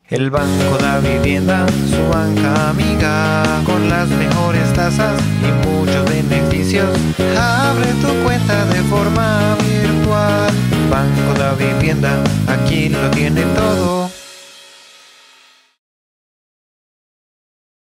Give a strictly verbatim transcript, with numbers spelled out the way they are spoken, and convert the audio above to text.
El Banco da Vivienda, su banca amiga, con las mejores tasas y muchos beneficios. Abre tu cuenta de forma virtual. Banco da Vivienda, aquí lo tiene todo.